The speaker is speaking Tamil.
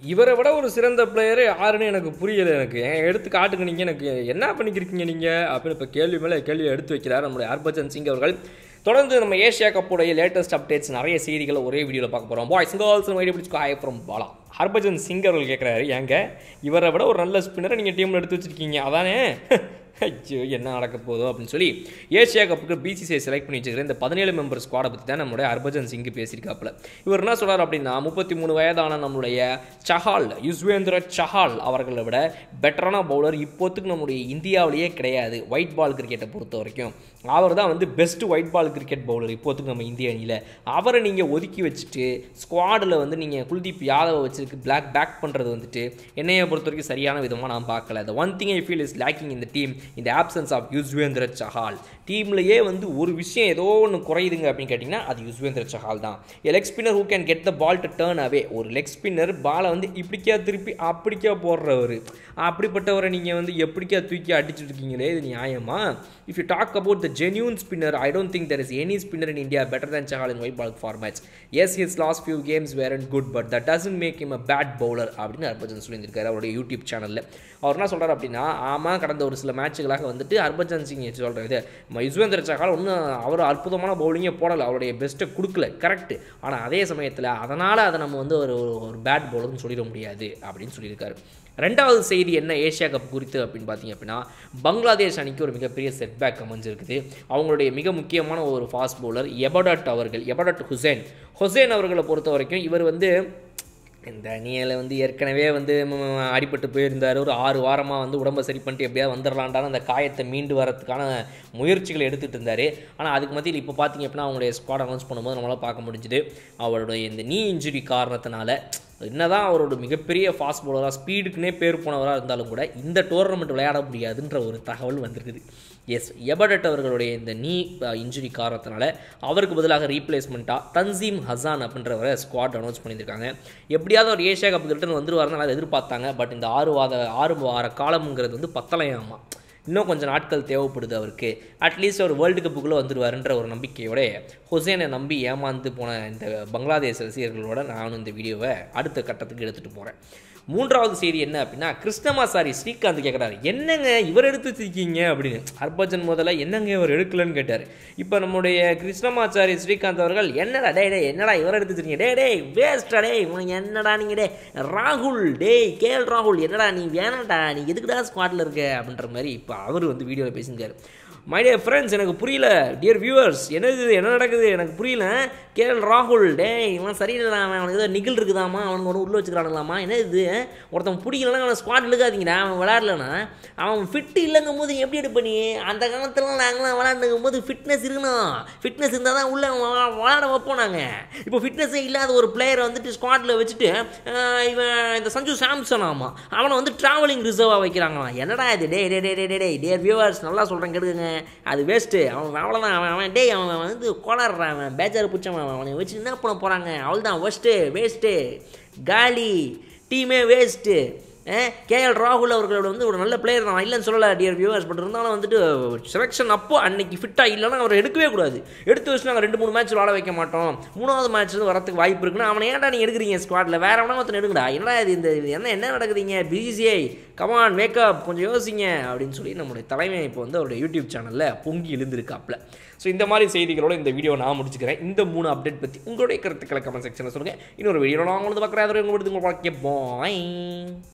இவரை விட ஒரு சிறந்த பிளேயர் யாருன்னு எனக்கு புரியலை. எனக்கு எடுத்து காட்டுங்க, நீங்கள் எனக்கு என்ன பண்ணிக்கிருக்கீங்க நீங்கள் அப்படின்னு இப்போ கேள்வி மேலே கேள்வி எடுத்து வைக்கிறார் நம்முடைய ஹர்பஜன் சிங் அவர்கள். தொடர்ந்து நம்ம ஏஷியா கப்புடைய லேட்டஸ்ட் அப்டேட்ஸ் நிறைய செய்திகளை ஒரே வீடியோவில் பார்க்க போகிறோம். பாய்ஸ் கேர்ள்ஸ் வைடி பிடிச்சி ஹாய் ஃப்ரம் பாலா. ஹர்பஜன் சிங் அவர்கள் கேட்குறாரு, ஏங்க இவரை விட ஒரு நல்ல ஸ்பின்னரை நீங்கள் டீமில் எடுத்து வச்சுருக்கீங்க, அதானே ஐயோ என்ன நடக்க போதும் அப்படின்னு சொல்லி ஏஷியா கப்புக்கு பிசிசிஐ செலக்ட் பண்ணி வச்சுக்கிற இந்த 17 மெம்பர் ஸ்குவாடை பற்றி தான் நம்மளுடைய ஹர்பஜன் சிங் பேசியிருக்காப்புல. இவர் என்ன சொல்கிறார் அப்படின்னா, 33 வயதான நம்மளுடைய சஹால், யுஸ்வேந்திர சஹால் அவர்களை விட பெட்டரான பவுலர் இப்போத்துக்கு நம்முடைய இந்தியாவிலேயே கிடையாது. ஒயிட் பால் கிரிக்கெட்டை பொறுத்த வரைக்கும் அவர் தான் வந்து best white ball cricket bowler இப்போத்துக்கு நம்ம இந்திய அணியில். அவரை நீங்கள் ஒதுக்கி வச்சுட்டு ஸ்குவாடில் வந்து நீங்கள் குல்தீப் யாதவை வச்சுருக்கு பேக் பண்ணுறது வந்துட்டு என்னையை பொறுத்த வரைக்கும் சரியான விதமாக நான் பார்க்கல. The one thing I feel is lacking இந்த டீம் இந்த ஆப்சன்ஸ் ஆஃப் யுஸ்வேந்திர சஹால். டீம்லேயே வந்து ஒரு விஷயம் ஏதோ ஒன்று குறையுதுங்க அப்படின்னு கேட்டிங்கன்னா அது யுஸ்வேந்திர சஹால் தான். Leg spinner who can get the ball to turn away. ஒரு லெக் ஸ்பின்னர் பாலை வந்து இப்படிக்கா திருப்பி அப்படிக்கா போடுறவர், அப்படிப்பட்டவரை நீங்கள் வந்து எப்படிக்கா தூக்கி அடிச்சுட்டு இருக்கீங்களே, இது நியாயமா? If you talk about the genuine spinner, I don't think there is any spinner in India better than Chahal in white ball formats. Yes, his last few games weren't good, but that doesn't make him a bad bowler அப்படின்னு ஹர்பஜன் சொல்லியிருக்காரு அவருடைய யூடியூப் சேனலில். அவர் என்ன சொல்கிறார் அப்படின்னா, ஆமாம் கடந்த ஒரு சில மேட்சுகளாக வந்துட்டு ஹர்பஜன் சிங் சொல்கிறது யுஸ்வேந்திர சஹால் ஒன்றும் அவர் அற்புதமான பவுலிங்கே போடலை, அவருடைய பெஸ்ட்டை கொடுக்கல, கரெக்டு. ஆனால் அதே சமயத்தில் அதனால் அதை நம்ம வந்து ஒரு பேட் பவுலர்னு சொல்லிட முடியாது அப்படின்னு சொல்லியிருக்காரு. ரெண்டாவது செய்தி என்ன ஏஷியா கப் குறித்து அப்படின்னு பார்த்தீங்க அப்படின்னா, பங்களாதேஷ் அணிக்கு ஒரு மிகப்பெரிய செட்பேக் அமைஞ்சிருக்குது. அவங்களுடைய மிக முக்கியமான ஒரு ஃபாஸ்ட் பவுலர் எபடட் ஹுசேன் அவர்களை பொறுத்த வரைக்கும் இவர் வந்து இந்த அணியில் வந்து ஏற்கனவே வந்து அடிபட்டு போயிருந்தார். ஒரு 6 வாரமாக வந்து உடம்பை சரி பண்ணிட்டு எப்படியாவது வந்துடலான்டான அந்த காயத்தை மீண்டு வரதுக்கான முயற்சிகளை எடுத்துகிட்டு இருந்தார். ஆனால் அதுக்கு மத்தியில் இப்போ பார்த்தீங்க அப்படின்னா அவங்களுடைய ஸ்குவாட் அனௌன்ஸ் பண்ணும்போது நம்மளால் பார்க்க முடிஞ்சுது அவருடைய இந்த நீ இன்ஜுரி காரணத்தினால என்னதான் அவரோட மிகப்பெரிய ஃபாஸ்ட் பவுலராக ஸ்பீடுக்குன்னே பேர் போனவராக இருந்தாலும் கூட இந்த டோர்னமெண்ட் விளையாட முடியாதுன்ற ஒரு தகவல் வந்திருக்குது. எஸ், எபடட் அவர்களுடைய இந்த நீ இன்ஜுரி காரணத்தினால அவருக்கு பதிலாக ரீப்ளேஸ்மெண்ட்டாக தன்சீம் ஹசான் அப்படின்றவரை ஸ்குவாட் அனௌன்ஸ் பண்ணியிருக்காங்க. எப்படியாவது ஒரு ஏஷியா கப் ரிட்டர்ன் வந்துருவாருன்னு அதை எதிர்பார்த்தாங்க. பட் இந்த 6 வார காலம்ங்கிறது வந்து பத்தலையாமா, இன்னும் கொஞ்சம் நாட்கள் தேவைப்படுது அவருக்கு. அட்லீஸ்ட் அவர் வேர்ல்டு கப்புக்குள்ளே வந்துடுவாருன்ற ஒரு நம்பிக்கையோட ஹுசேனை நம்பி ஏமாந்து போன இந்த பங்களாதேஷ் ரசிகர்களோட நானும் இந்த வீடியோவை அடுத்த கட்டத்துக்கு எடுத்துகிட்டு போகிறேன். மூன்றாவது செய்தி என்ன அப்படின்னா, கிருஷ்ணமாசாரி ஸ்ரீகாந்த் கேட்குறாரு, என்னங்க இவர் எடுத்து வச்சிருக்கீங்க அப்படின்னு. ஹர்பஜன் முதல்ல என்னங்க இவர் எடுக்கலன்னு கேட்டார். இப்போ நம்முடைய கிருஷ்ணமாச்சாரி ஸ்ரீகாந்த் அவர்கள் என்னடா என்னடா இவர் எடுத்து வச்சிருக்கீங்க, டே வேஸ்டா உனக்கு என்னடா நீங்கள் ராகுல் கேஎல் ராகுல் என்னடா நீ வேணாடா, நீ எதுக்குடா ஸ்குவாட்டில் இருக்க அப்படின்ற மாதிரி இப்போ அவர் வந்து வீடியோவில் பேசியிருக்காரு. மை டியர் ஃப்ரெண்ட்ஸ், எனக்கு புரியல. டியர் வியூவர்ஸ், என்ன நடக்குது எனக்கு புரியல. கேஎல் ராகுல் இவன் சரியில்லை, அவனுக்கு ஏதோ நிகழ் இருக்குதாமா, அவனுக்கு ஒன்று உள்ள வச்சுக்கிறானுங்களாமா, என்ன இது ஒருத்தன் பிடிக்கலன்னா அவனை ஸ்குவாட் இழுக்காதீங்கடா, அவன் விளையாடலன்னா அவன் ஃபிட்டு இல்லைங்கும் போது எப்படி எடுப்பண்ணி. அந்த காலத்தில் நாங்களாம் விளையாண்டுங்கும் போது ஃபிட்னஸ் இருக்கணும், ஃபிட்னஸ் இருந்தால் தான் உள்ளே விளையாட வைப்போம் நாங்கள். இப்போ ஃபிட்னஸே இல்லாத ஒரு பிளேயரை வந்துட்டு ஸ்குவாட்டில் வச்சுட்டு இவன் இந்த சஞ்சு சாம்சன் ஆமாம் அவனை வந்து ட்ராவலிங் ரிசர்வாக வைக்கிறாங்களாம். என்னடா இது டியர் வியூவர்ஸ் நல்லா சொல்கிறேன் கேட்டுக்கங்க, அது வேஸ்ட்டு. அவன் அவ்வளோதான், அவன் வந்து கோளாடுறான், அவன் பேஜாரு பிடிச்சவன், அவனை வச்சு என்ன பண்ண போகிறாங்க, அவள் தான் வேஸ்ட்டு காலி டீமே வேஸ்ட்டு. கேஎல் ராகுல் அவர்களோட வந்து ஒரு நல்ல பிளேயர் தான், இல்லைன்னு சொல்லலை டியர் வியூவர்ஸ். பட் இருந்தாலும் வந்துட்டு செலெக்ஷன் அப்போ அன்னைக்கு ஃபிட்டாக இல்லைன்னா அவரை எடுக்கவே கூடாது. எடுத்து வச்சு நாங்கள் 2-3 மேட்ச் விளாட வைக்க மாட்டோம், 3வது மேட்ச் வரத்துக்கு வாய்ப்பு இருக்குன்னா அவனை ஏன்டா நீங்கள் எடுக்கிறீங்க ஸ்குவாட்டில், வேற எவனா ஒருத்தன் எடுங்கடா. என்னடா இது இந்த என்ன நடக்குதுங்க பிசிசிஐ, கமான் மேக்கப் கொஞ்சம் யோசிங்க அப்படின்னு சொல்லி நம்மளுடைய தலைமை இப்போ வந்து அவருடைய யூடியூப் சேனலில் பொங்கி எழுந்திருக்காப்புல. ஸோ இந்த மாதிரி செய்திகளோட இந்த வீடியோ நான் முடிச்சுக்கிறேன். இந்த 3 அப்டேட் பற்றி உங்களுடைய கருத்துக்களை கமெண்ட் செக்ஷனில் சொல்லுங்கள். இன்னொரு வீடியோ நான் உங்களுக்கு பார்க்குறேன். உங்களுக்கு பாய்.